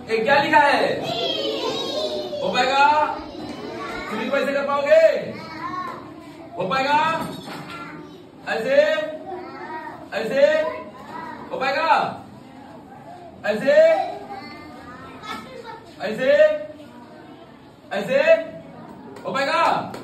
एक क्या लिखा है? हो पाएगा? 3 को ऐसे कर पाओगे? हो पाएगा? ऐसे ऐसे हो पाएगा? ऐसे ऐसे ऐसे हो पाएगा?